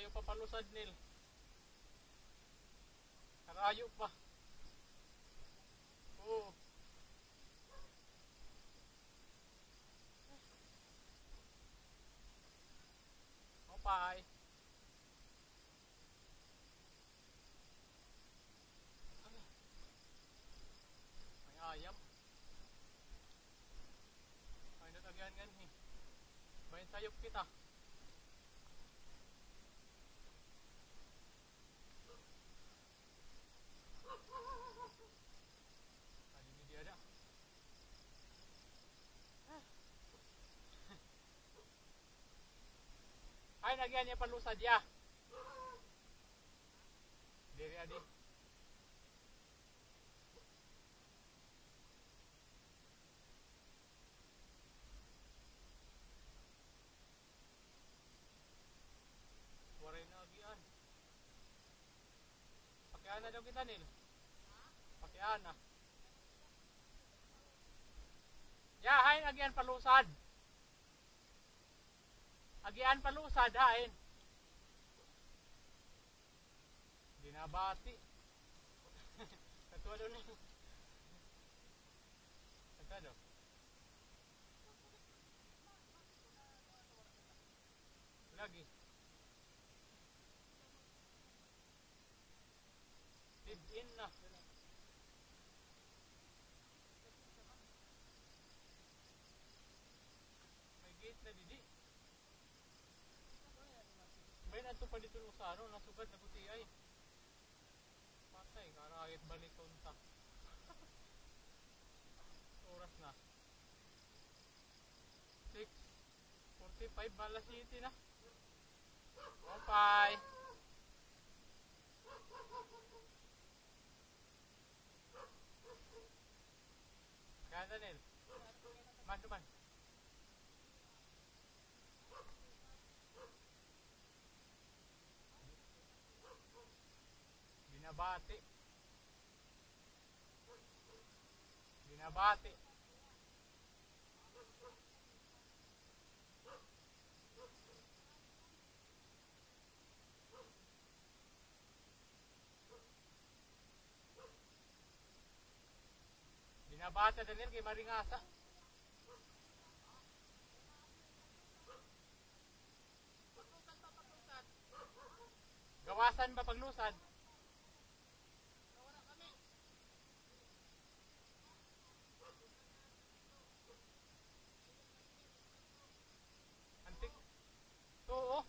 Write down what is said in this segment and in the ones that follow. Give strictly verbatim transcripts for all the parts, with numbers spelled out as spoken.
Ayaw pa palusad nil. Karayo pa. Oo. Opay. May ayam. Ay natagyan gan eh. Bayan sayop kita. Tadi dia ada. Ay nagyan niya palusad ya. Diri adi. Waray na agian. Pakiana daw kita nil. Pakiana. Ya, hain agian palusad. Agian palusad hain. Dinabati. Katua daw ni. Katua daw. Lagi. Tid-in na. May gate na didi. May nato pa dito sa ano, nasugad na puti ay. Patay, karayat balik unta. Oras na. six forty-five Bala City na. Okay. Kaya Nil. Man duman. Binabati. Binabati. Binabati na nil kay Maringasa. Gawasan ba paglusad? Antik. Oo.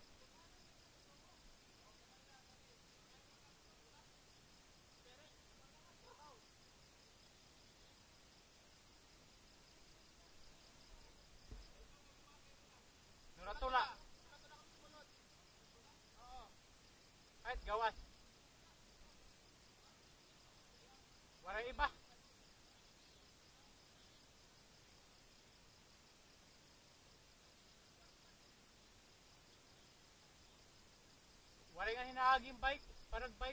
Nuratula. Kahit gawas. Walang iba. Walang nga hinaaging bike. Parang bike.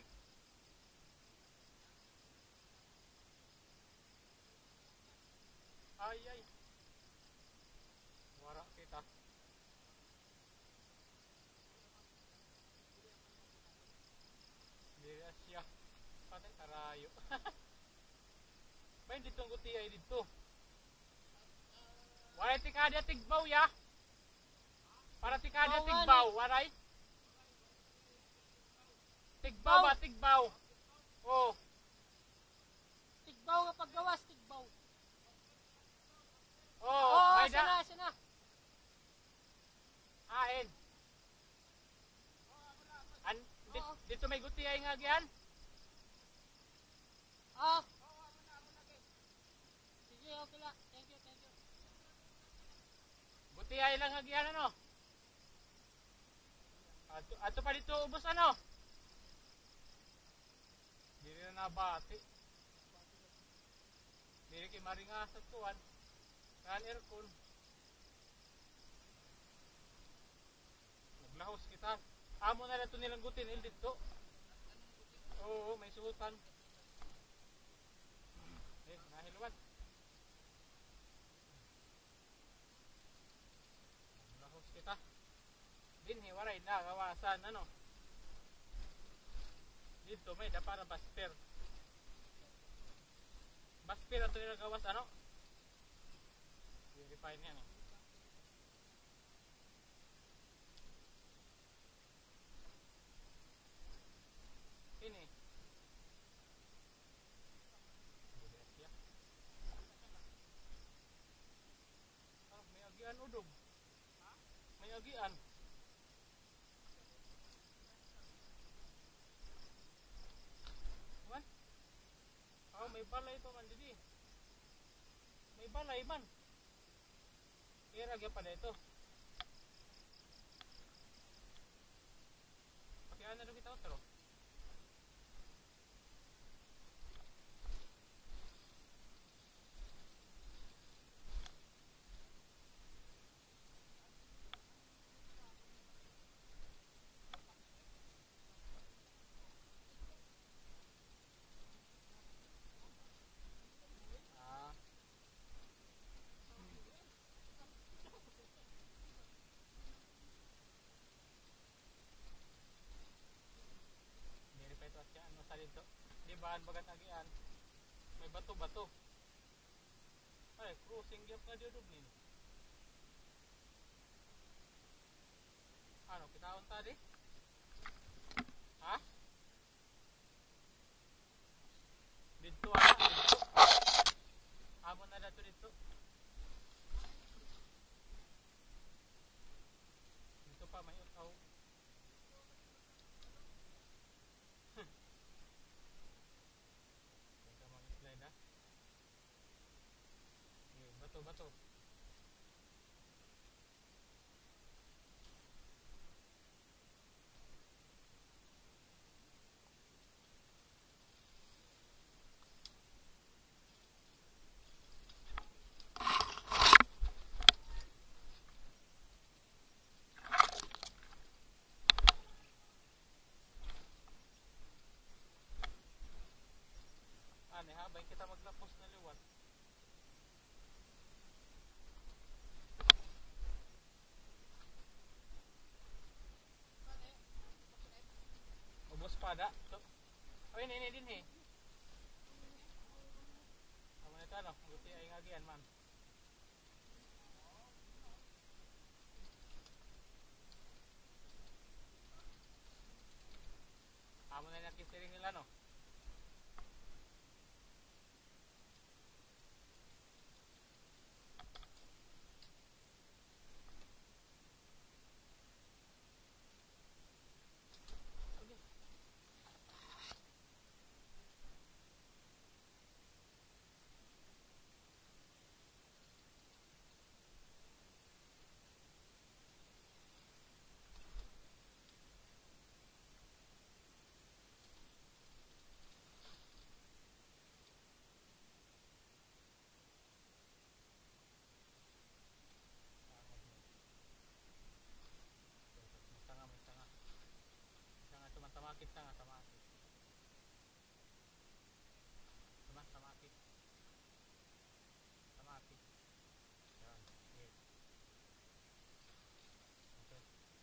Ay ay. Wara kita. Dira siya. Patay karayo. Bain dito ang guti ay dito. Waray tikada tigbaw ya. Para tikada tigbaw. Waray. Tigbaw ba? Tigbaw. Oh. Tigbaw kapag gawas, tigbaw. Oh, Oo, may da. sana, sana. Hain. An, dit, dito may guti ay nga gian. Ah. Sige, okay lang. Thank you, thank you. Guti ay lang nga gian ano. Ato, ato pa dito ubos ano. Dili na nabati. Dili kay Maringasa tuwan. Kan aircon. Naglahos kita. Amo na lang ito nilang gutin il dito. Oo, may suhutan. Eh, nahiluan. Naglahos kita. Dinhi waray na gawasan ano. Dito may da para basper. Basper ato nila gawas ano? Verify niya ni. Ini. Ah, may agian udog. Ha? May agian. Man? Oh, may balay ito man didi. May balay man. Kira gya pa dito. Pakiaan na rin kita otro. Dito. Di bahan bagat agian. May bato-bato. Ay, crossing gap nga diyo dubnin. Ano, kitaon tadi? Ha? Dito ano? Dito. Amon na dato dito. Dito pa may utaw. Bato, bato. Ano, habang kita maglapos na liwan. Pada so, oh ini ini din eh. Amo na ito ano, buti ay ngagian man. Amo na nakisiring nila no. Tamakit na nga, tamakit. Tama, tamakit. Tamakit. Yan, okay. Okay.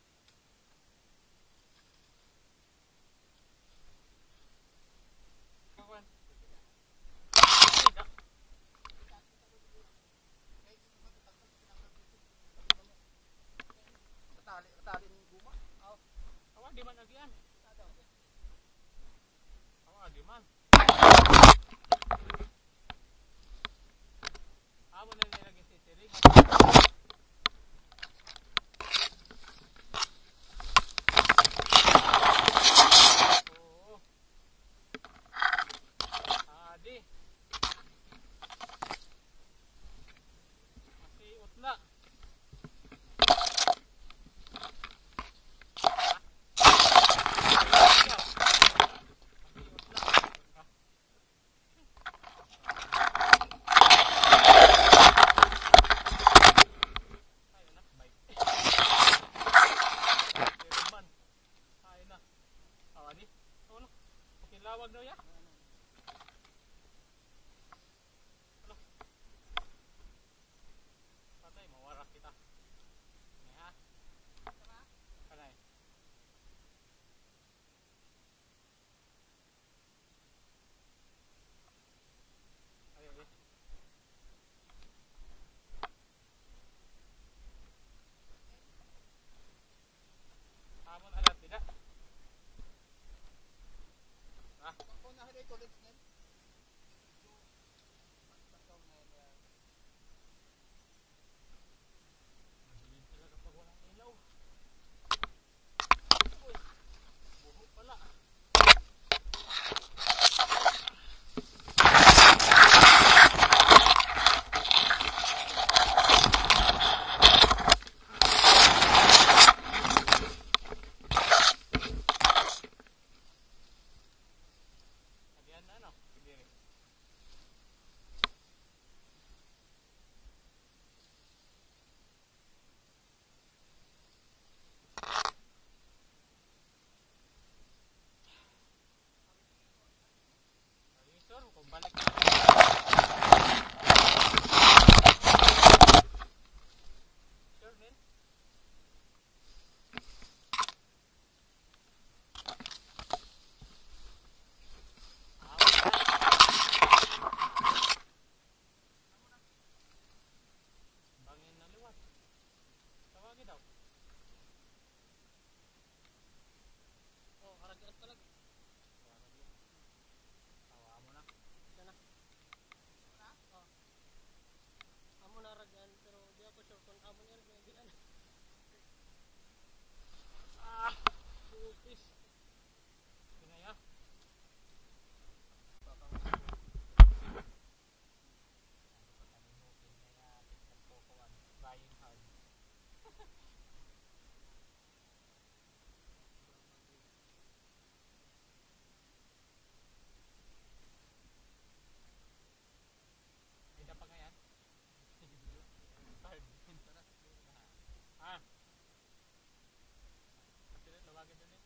Kawan. Tidak. Ketali, ketali ni guma. Oh, awak di mana lagi an? Di man. Amo na nilagay si Tirig. Oo. Adi. Masiot na. Madilim talaga pag walang ilaw. Uy, buho pala. Lagyan na, no? Sige. Ay, sir, kung balik na. Sure, Nel? Ah, wala. Bangin na liwat. Tawagin daw. Oh, karagyan talaga. Tawagin yun. Tawa mo na. Ito na. Oh. Amo na ragyan, pero di ako sure kung amo niya hindi ano. Ah, pupis. Pinaya. Baka may ano pa kalimutin na natin sa Pocoan. Trying hard. May dapa nga yan? Hard. Ah. Kasi rin, lawagin din eh.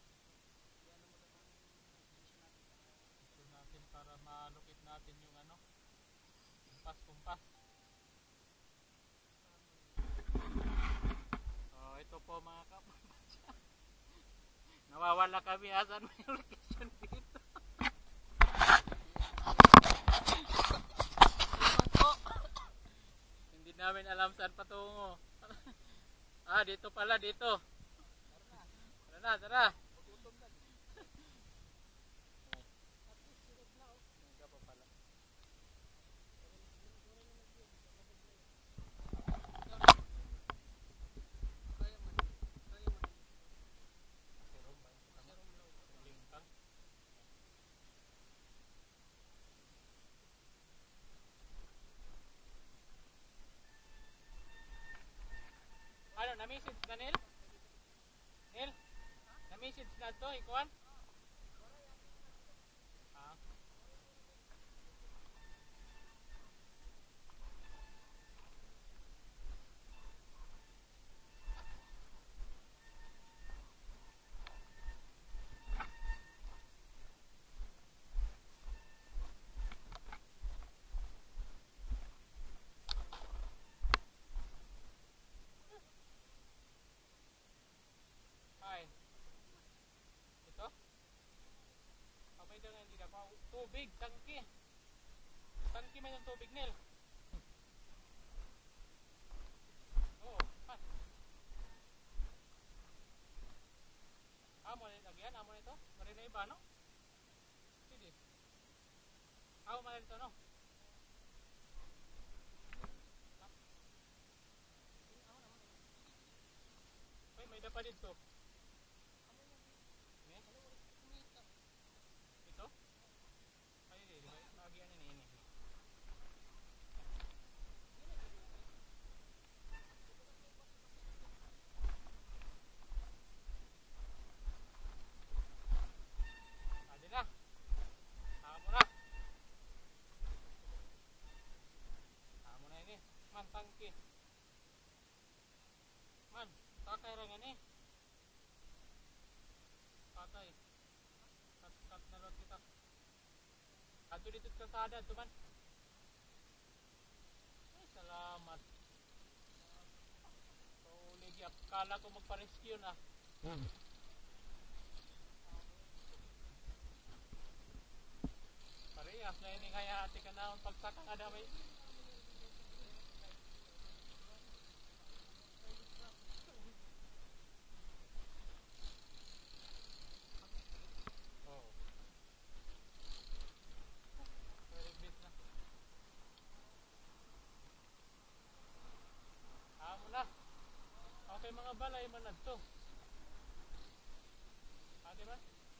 Ito natin para malukit natin yung ano. Kumpas-kumpas. Oh, ito po mga kapatid. Nawawala kami. Asan mo yung location dito? Hindi namin alam saan patungo. Ah, dito pala, dito. Tara na, tara. Hindi pa pala. Serum ba yung kita mo? Lingkang. Ano, na-message na Nel? Nel? Na-message na to, ikuan? Ah. Ay. Ito? Abay daw nga hindi na pa. Tubig, tangki. Tangki man yung tubig, Nel. Oo, pan. Amo na lagyan, amo na ito. Marin na iba, no? Sige. Amo man ito, no? Uy, may dapa dito. Ne? Ito? Ay, di ba? Lagi ano ini. Adi na. Amo na. Amo na ini. Man, tangki. Man, takay ra nga ni. Patay. Kat-kat na lang kita. Ato dito sa kalsada, ito man. Ay, salamat. So, ligi, kala ko magpa-rescue na. Hmm. Parehas na ini kaya ati ka na pagsaka nga damay. Oh. balay man na to. Ah, di ba?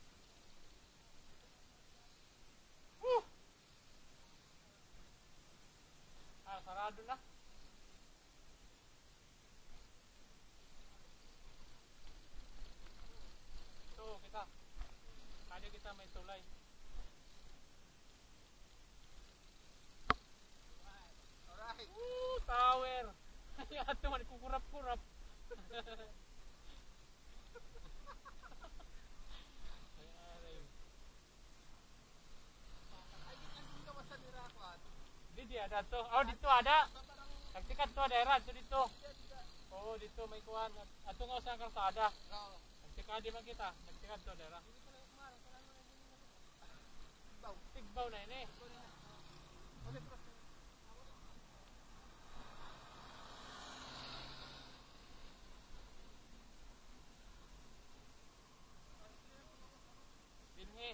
Woo! Ah, sarado na. Ito, kita. Kaya kita may tulay. Alright. Woo! Tower! Ato man, kukurap-kurap. Di ada to. Oh dito ada. Nagtikat to daerah to dito. Oh dito may kuan. Ato nga sa kalsada. Nagtikat di man kita. Nagtikat to daerah. Tigbaw na ini. Binhi.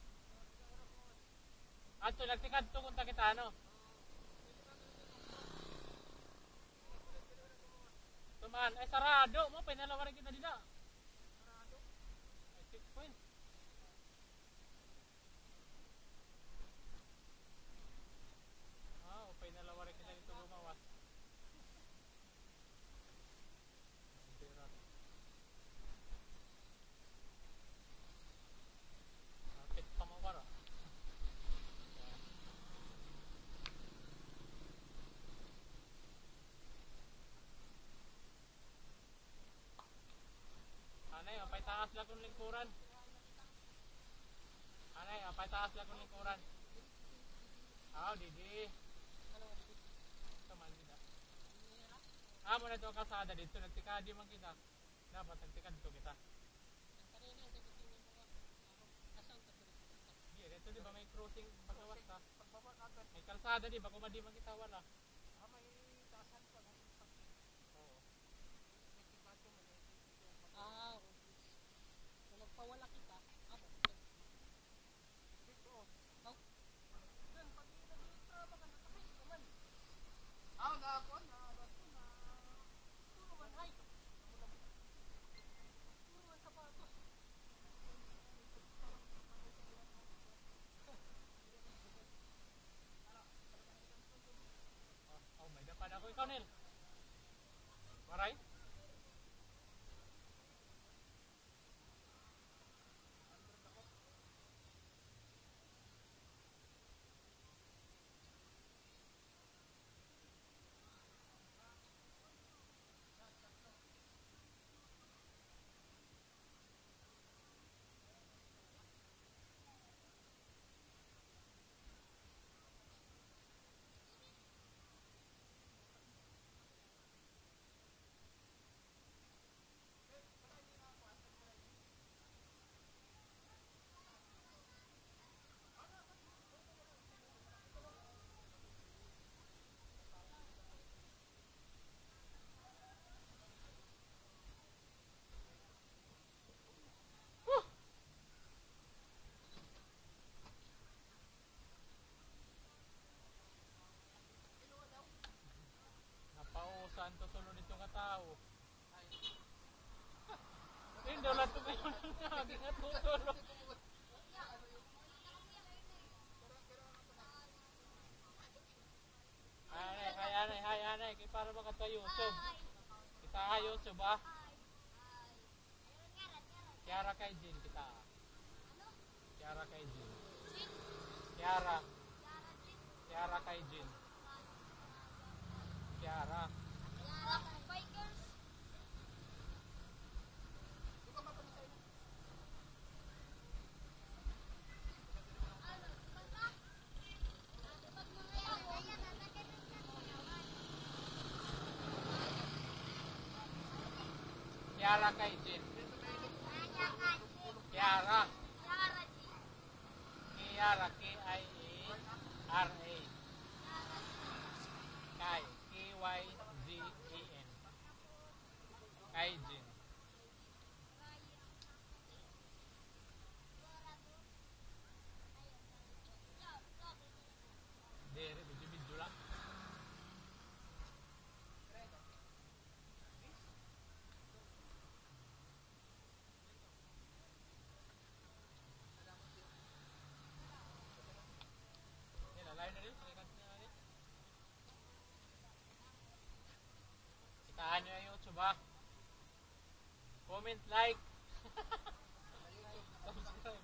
Ato nagtikat to kung kita ano. Tuman, eh sarado mo pinalawaran kita dito. Sarado. Ay checkpoint. Ah, upay nalawaran kita dito gumawas. Kapit pa mo para. Anay, apay taas lang kung lingkuran. Anay, apay taas lang kung lingkuran. Ah, didi. Taman kita. Ah, muna ito ang kalsada dito. Nagtikadi man kita. Dapat nagtikad to kita. Di, dito di ba may crossing pagkawas ka? May kalsada di ba? Kung di man kita wala. Ah, may taasan pa. Oo. Ah, okay. Kung nagpawala kita, abo. Dito. Oh. Then, pag nag-register ba ka nakakay naman? Ah, nako na. Puro man hay. Puro man sapatos. Oh, may dapat ako ikaw, Nel. Maray? Napausan to tulo dito nga tao. Hindi lang to kayo nga. Gingat mo tulo. Anay, hay anay, hay anay. Kaya para baka to Yusuf. Kita ha Yusuf ah. Kiara kay Jin kita. Kiara kay Jin. Kiara. Kiara kay Jin. Kiara. Kiara kay Jin. Kiara. Kiara, K I A R A. Kai, K Y G A N. Kai Jin. Dere, video-video lang. ha. Comment, like. Subscribe.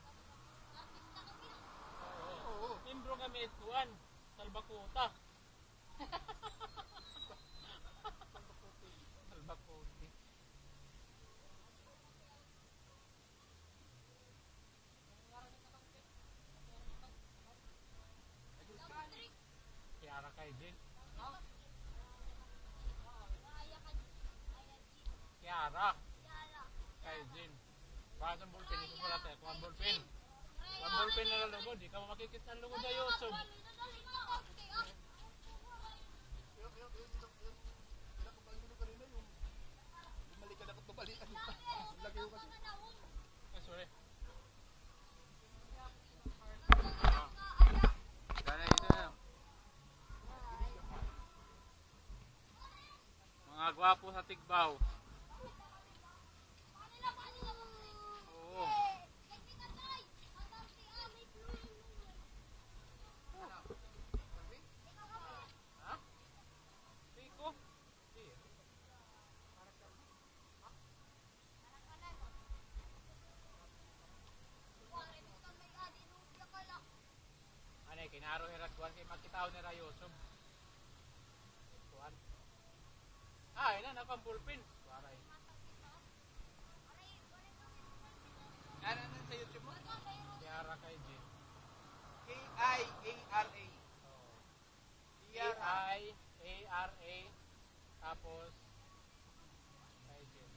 Oo. Membro kami at kuan. Salbakuta. Salbakuti. Kiara kay Jin. Kiara. Kay Jin. Baka sa ballpen, ito pala tayo. Kuha ballpen. Kuha ballpen na lang logo. Di ka makikita ang logo na YouTube. Yung, yung, yung, yung, yung, pinakabahan ko na kanina, yung bumalikan ako tumalikan. Ang laki ko kasi. Ah, sorry. Sana ito na. Mga gwapo sa Tigbaw. Oo. Ha? Pico? Di. Ano eh, kinaro hirakwan kay makitaw ni Rayosog. Kuan. Ah, ina na pang bullpen. Waray. Ano na sa YouTube mo? Kiara kay Jin. K I A R A. Oo. Kiara. A I A R A tapos kay Jin.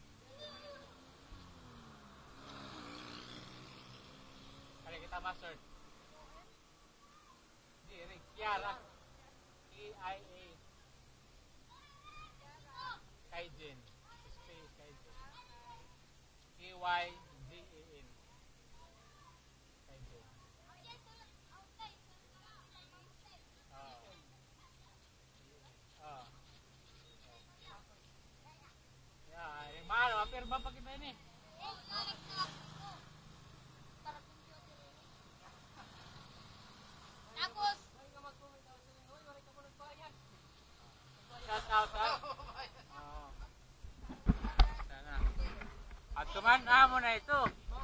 Kali kita master. Di, Rick. Kiara. K I A kay Jin. Space kay Jin. K Y G A N. Kay Jin. Oo. Oo. Yeah, yung mahal, mapirma pa kita ini. Tapos, Shout out ha. Oo. Sana. At kuman amo na ito.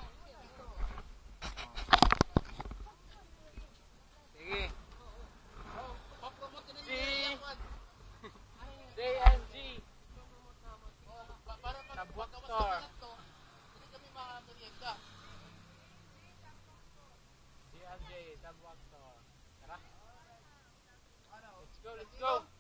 Sige. papromote na Si niya. J N G. Para para Tabwak pagkawas Store. na to, hindi kami makamerienda. J N J, Tabwak Store. Tara. Let's go, let's go.